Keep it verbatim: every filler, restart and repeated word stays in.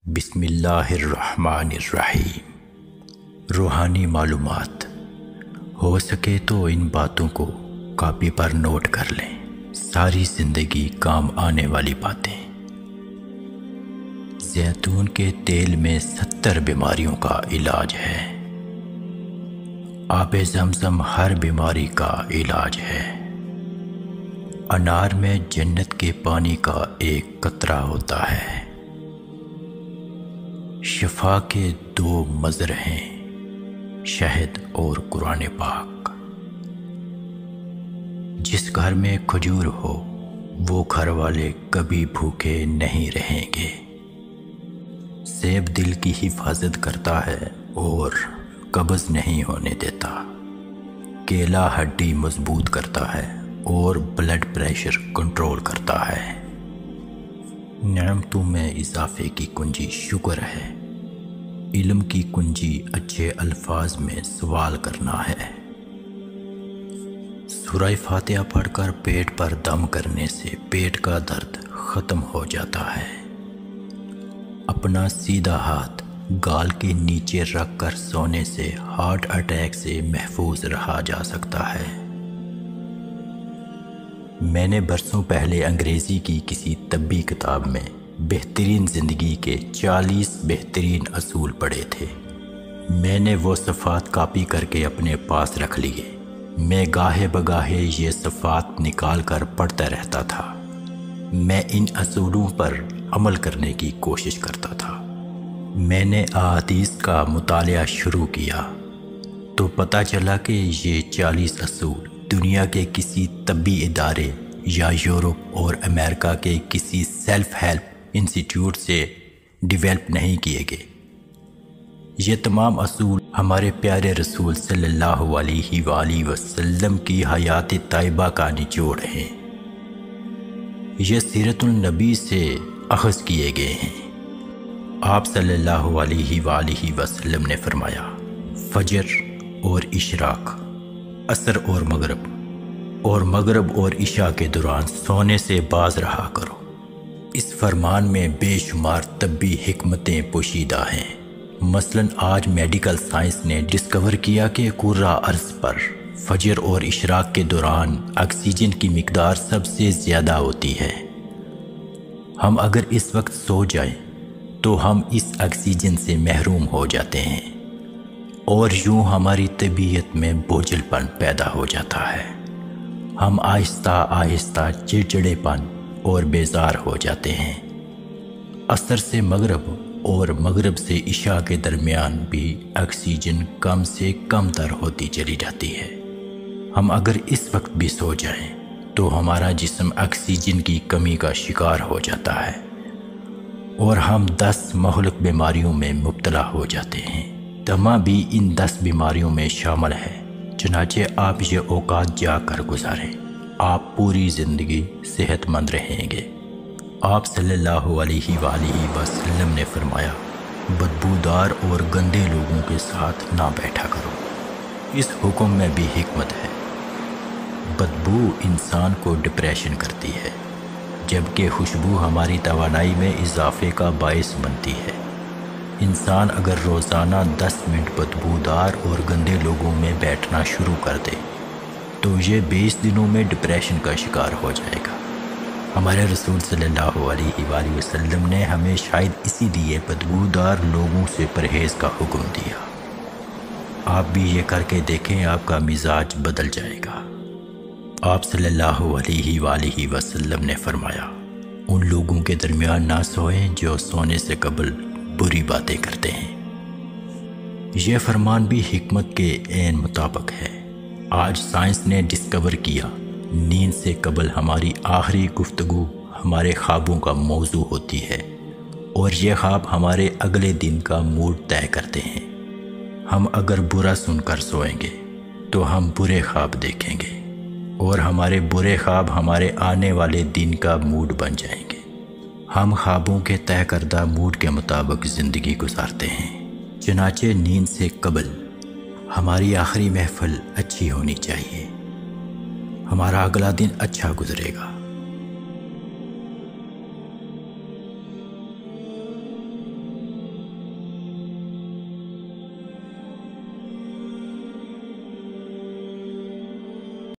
بسم اللہ الرحمن الرحیم۔ روحانی معلومات ہو سکے تو ان باتوں کو کاپی پر نوٹ کر لیں، ساری زندگی کام آنے والی باتیں۔ زیتون کے تیل میں ستر بیماریوں کا علاج ہے۔ آب زمزم ہر بیماری کا علاج ہے۔ انار میں جنت کے پانی کا ایک قطرہ ہوتا ہے۔ شفا کے دو مظہر ہیں، شہد اور قرآن پاک۔ جس گھر میں کھجور ہو وہ گھر والے کبھی بھوکے نہیں رہیں گے۔ سیب دل کی حفاظت کرتا ہے اور قبض نہیں ہونے دیتا۔ کیلا ہڈی مضبوط کرتا ہے اور بلڈ پریشر کنٹرول کرتا ہے۔ نعمتوں میں اضافے کی کنجی شکر ہے۔ علم کی کنجی اچھے الفاظ میں سوال کرنا ہے۔ سورہ فاتحہ پڑھ کر پیٹ پر دم کرنے سے پیٹ کا درد ختم ہو جاتا ہے۔ اپنا سیدھا ہاتھ گال کے نیچے رکھ کر سونے سے ہارٹ اٹیک سے محفوظ رہا جا سکتا ہے۔ میں نے برسوں پہلے انگریزی کی کسی طبی کتاب میں بہترین زندگی کے چالیس بہترین اصول پڑھے تھے۔ میں نے وہ صفات کاپی کر کے اپنے پاس رکھ لیے۔ میں گاہے بگاہے یہ صفات نکال کر پڑھتا رہتا تھا۔ میں ان اصولوں پر عمل کرنے کی کوشش کرتا تھا۔ میں نے احادیث کا مطالعہ شروع کیا تو پتہ چلا کہ یہ چالیس اصول دنیا کے کسی طبی ادارے یا یورپ اور امریکہ کے کسی سیلف ہیلپ انسٹیٹیوٹ سے ڈیولپ نہیں کیے گئے۔ یہ تمام اصول ہمارے پیارے رسول صلی اللہ علیہ وآلہ وسلم کی حیات طیبہ کا نچوڑ ہیں۔ یہ سیرت النبی سے اخذ کیے گئے ہیں۔ آپ صلی اللہ علیہ وآلہ وسلم نے فرمایا، فجر اور اشراق، عصر اور مغرب اور مغرب اور عشاء کے دوران سونے سے باز رہا کرو۔ اس فرمان میں بے شمار طبی حکمتیں پوشیدہ ہیں۔ مثلاً آج میڈیکل سائنس نے ڈسکور کیا کہ کرۂ ارض پر فجر اور اشراق کے دوران آکسیجن کی مقدار سب سے زیادہ ہوتی ہے۔ ہم اگر اس وقت سو جائیں تو ہم اس آکسیجن سے محروم ہو جاتے ہیں اور یوں ہماری طبیعت میں بوجھل پن پیدا ہو جاتا ہے۔ ہم آہستہ آہستہ چڑچڑے پن اور بیزار ہو جاتے ہیں۔ عصر سے مغرب اور مغرب سے عشاء کے درمیان بھی آکسیجن کم سے کم تر ہوتی چلی جاتی ہے۔ ہم اگر اس وقت بھی سو جائیں تو ہمارا جسم آکسیجن کی کمی کا شکار ہو جاتا ہے اور ہم دس مہلک بیماریوں میں مبتلا ہو جاتے ہیں۔ دمہ بھی ان دس بیماریوں میں شامل ہے۔ چنانچہ آپ یہ اوقات جا کر گزاریں، آپ پوری زندگی صحت مند رہیں گے۔ آپ صلی اللہ علیہ وآلہ وسلم نے فرمایا، بدبودار اور گندے لوگوں کے ساتھ نہ بیٹھا کرو۔ اس حکم میں بھی حکمت ہے۔ بدبو انسان کو ڈپریشن کرتی ہے، جبکہ خوشبو ہماری توانائی میں اضافے کا باعث بنتی ہے۔ انسان اگر روزانہ دس منٹ بدبودار اور گندے لوگوں میں بیٹھنا شروع کر دے تو یہ بیس دنوں میں ڈپریشن کا شکار ہو جائے گا۔ ہمارے رسول صلی اللہ علیہ وآلہ وسلم نے ہمیں شاید اسی لیے بدبودار لوگوں سے پرہیز کا حکم دیا۔ آپ بھی یہ کر کے دیکھیں، آپ کا مزاج بدل جائے گا۔ آپ صلی اللہ علیہ وآلہ وسلم نے فرمایا، ان لوگوں کے درمیان نہ سوئیں جو سونے سے قبل بری باتیں کرتے ہیں۔ یہ فرمان بھی حکمت کے عین مطابق ہے۔ آج سائنس نے ڈسکور کیا، نیند سے قبل ہماری آخری گفتگو ہمارے خوابوں کا موضوع ہوتی ہے اور یہ خواب ہمارے اگلے دن کا موڈ طے کرتے ہیں۔ ہم اگر برا سن کر سوئیں گے تو ہم برے خواب دیکھیں گے اور ہمارے برے خواب ہمارے آنے والے دن کا موڈ بن جائیں گے۔ ہم خوابوں کے طے کردہ موڈ کے مطابق زندگی گزارتے ہیں۔ چنانچہ نیند سے قبل ہماری آخری محفل اچھی ہونی چاہیے، ہمارا اگلا دن اچھا گزرے گا۔